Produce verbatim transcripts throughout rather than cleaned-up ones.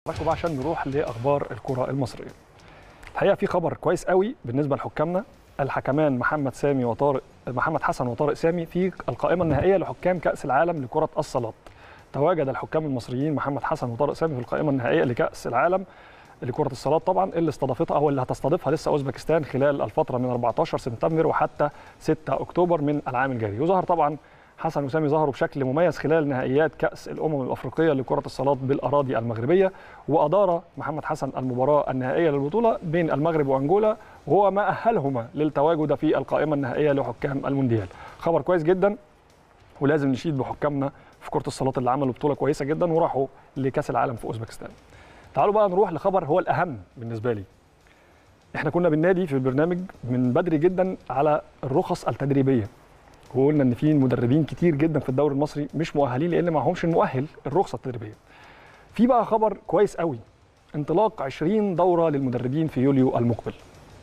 معاكم بقى عشان نروح لاخبار الكره المصريه. الحقيقه في خبر كويس قوي بالنسبه لحكامنا، الحكمان محمد سامي وطارق محمد حسن وطارق سامي في القائمه النهائيه لحكام كاس العالم لكره الصالات. تواجد الحكام المصريين محمد حسن وطارق سامي في القائمه النهائيه لكاس العالم لكره الصالات، طبعا اللي استضافتها او اللي هتستضيفها لسه اوزبكستان خلال الفتره من أربعتاشر سبتمبر وحتى ستة اكتوبر من العام الجاري. وظهر طبعا حسن وسامي ظهروا بشكل مميز خلال نهائيات كأس الأمم الأفريقية لكرة الصالات بالأراضي المغربية، وأدار محمد حسن المباراة النهائية للبطولة بين المغرب وأنجولا، وهو ما أهلهما للتواجد في القائمة النهائية لحكام المونديال. خبر كويس جدا، ولازم نشيد بحكامنا في كرة الصالات اللي عملوا بطولة كويسة جدا وراحوا لكأس العالم في أوزبكستان. تعالوا بقى نروح لخبر هو الأهم بالنسبة لي. احنا كنا بالنادي في البرنامج من بدري جدا على الرخص التدريبية، وقلنا ان في مدربين كتير جدا في الدوري المصري مش مؤهلين لان معهمش المؤهل الرخصه التدريبيه. في بقى خبر كويس قوي، انطلاق عشرين دوره للمدربين في يوليو المقبل.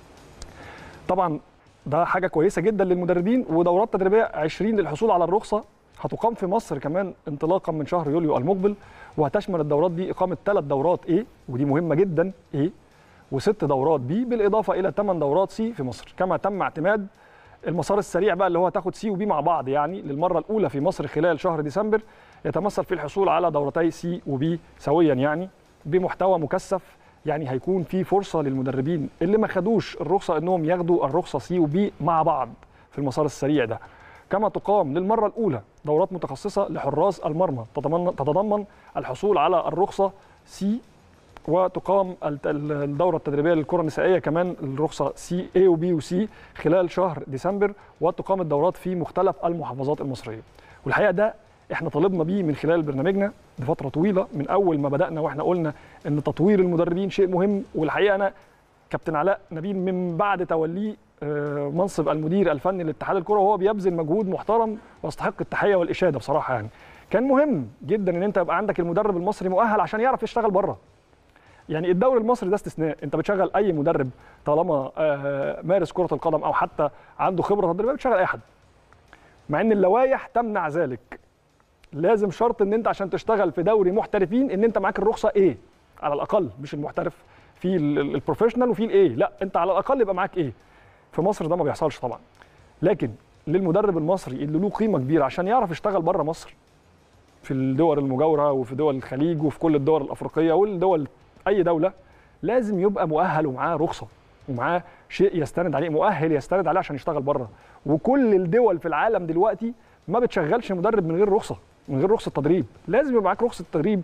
طبعا ده حاجه كويسه جدا للمدربين، ودورات تدريبيه عشرين للحصول على الرخصه هتقام في مصر كمان انطلاقا من شهر يوليو المقبل، وهتشمل الدورات دي اقامه ثلاث دورات ايه ودي مهمه جدا ايه وست دورات بي، بالاضافه الى ثمان دورات سي في مصر. كما تم اعتماد المسار السريع بقى اللي هو تاخد سي وبي مع بعض يعني للمره الاولى في مصر خلال شهر ديسمبر، يتمثل في الحصول على دورتي سي وبي سويا يعني بمحتوى مكثف. يعني هيكون في فرصه للمدربين اللي ما خدوش الرخصه انهم ياخدوا الرخصه سي وبي مع بعض في المسار السريع ده. كما تقام للمره الاولى دورات متخصصه لحراس المرمى تتضمن الحصول على الرخصه سي، وتقام الدورة التدريبية للكرة النسائية كمان الرخصة سي اي وبي وسي خلال شهر ديسمبر، وتقام الدورات في مختلف المحافظات المصرية. والحقيقة ده احنا طالبنا بيه من خلال برنامجنا لفترة طويلة، من أول ما بدأنا واحنا قلنا إن تطوير المدربين شيء مهم. والحقيقة أنا كابتن علاء نبيل من بعد توليه منصب المدير الفني لاتحاد الكرة وهو بيبذل مجهود محترم ويستحق التحية والإشادة بصراحة. يعني كان مهم جدا إن أنت يبقى عندك المدرب المصري مؤهل عشان يعرف يشتغل بره. يعني الدوري المصري ده استثناء، انت بتشغل اي مدرب طالما مارس كرة القدم او حتى عنده خبرة تدريبية بتشغل اي حد، مع ان اللوائح تمنع ذلك. لازم شرط ان انت عشان تشتغل في دوري محترفين ان انت معاك الرخصة ايه على الاقل، مش المحترف في البروفيشنال وفي الايه، لا انت على الاقل يبقى معاك ايه. في مصر ده ما بيحصلش طبعا، لكن للمدرب المصري اللي له قيمة كبيرة عشان يعرف يشتغل بره مصر في الدول المجاورة وفي دول الخليج وفي كل الدول الافريقية والدول اي دوله، لازم يبقى مؤهل ومعاه رخصه ومعاه شيء يستند عليه، مؤهل يستند عليه عشان يشتغل بره. وكل الدول في العالم دلوقتي ما بتشغلش مدرب من غير رخصه، من غير رخصه تدريب. لازم يبقى معاك رخصه تدريب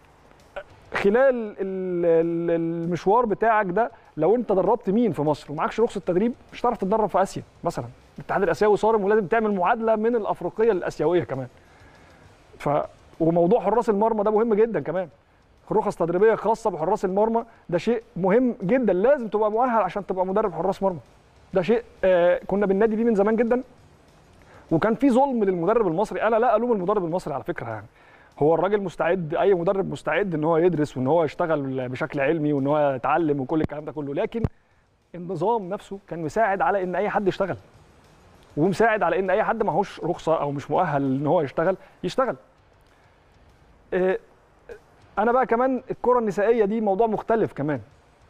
خلال المشوار بتاعك ده. لو انت دربت مين في مصر ومعكش رخصه تدريب مش هتعرف تتدرب في اسيا مثلا. الاتحاد الاسيوي صارم ولازم تعمل معادله من الافريقيه للاسيويه كمان. ف وموضوع حراس المرمى ده مهم جدا كمان، رخص تدريبيه خاصه بحراس المرمى ده شيء مهم جدا، لازم تبقى مؤهل عشان تبقى مدرب حراس مرمى. ده شيء آه كنا بننادي بيه من زمان جدا، وكان في ظلم للمدرب المصري. انا لا الوم المدرب المصري على فكره، يعني هو الراجل مستعد، اي مدرب مستعد ان هو يدرس وان هو يشتغل بشكل علمي وان هو يتعلم وكل الكلام ده كله، لكن النظام نفسه كان مساعد على ان اي حد يشتغل، ومساعد على ان اي حد معهوش رخصه او مش مؤهل ان هو يشتغل يشتغل. آه أنا بقى كمان الكرة النسائية دي موضوع مختلف كمان.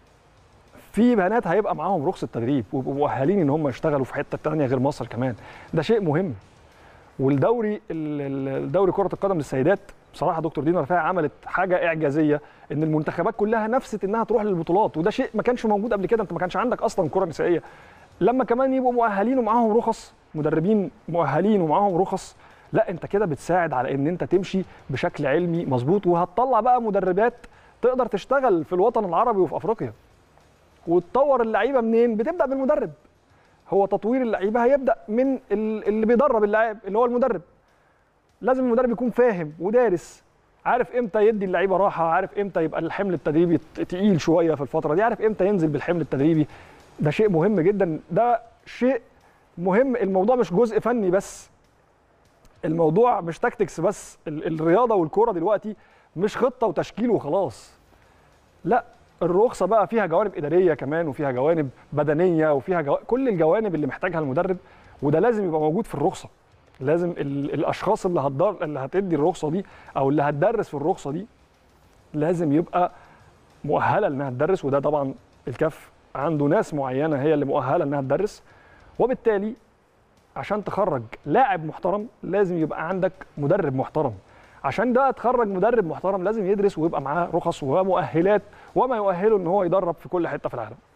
في بنات هيبقى معاهم رخصة تدريب ويبقوا مؤهلين إن هم يشتغلوا في حتة تانية غير مصر كمان، ده شيء مهم. والدوري الدوري كرة القدم للسيدات بصراحة دكتور دينا رفاعي عملت حاجة إعجازية، إن المنتخبات كلها نفست إنها تروح للبطولات، وده شيء ما كانش موجود قبل كده. أنت ما كانش عندك أصلا كرة نسائية. لما كمان يبقوا مؤهلين ومعاهم رخص، مدربين مؤهلين ومعاهم رخص، لا انت كده بتساعد على ان انت تمشي بشكل علمي مظبوط، وهتطلع بقى مدربات تقدر تشتغل في الوطن العربي وفي افريقيا. وتطور اللعيبه منين؟ بتبدا بالمدرب. هو تطوير اللعيبه هيبدا من اللي بيدرب اللاعب اللي هو المدرب. لازم المدرب يكون فاهم ودارس، عارف امتى يدي اللعيبه راحه، عارف امتى يبقى الحمل التدريبي تقيل شويه في الفتره دي، عارف امتى ينزل بالحمل التدريبي. ده شيء مهم جدا، ده شيء مهم. الموضوع مش جزء فني بس، الموضوع مش تاكتكس بس. الرياضه والكوره دلوقتي مش خطه وتشكيل وخلاص، لا الرخصه بقى فيها جوانب اداريه كمان، وفيها جوانب بدنيه، وفيها جو... كل الجوانب اللي محتاجها المدرب، وده لازم يبقى موجود في الرخصه. لازم ال... الاشخاص اللي هتدر اللي هتدي الرخصه دي او اللي هتدرس في الرخصه دي لازم يبقى مؤهله انها تدرس، وده طبعا الكاف عنده ناس معينه هي اللي مؤهله انها تدرس. وبالتالي عشان تخرج لاعب محترم لازم يبقى عندك مدرب محترم. عشان ده تخرج مدرب محترم لازم يدرس ويبقى معاه رخص ومؤهلات وما يؤهله ان هو يدرب في كل حته في العالم.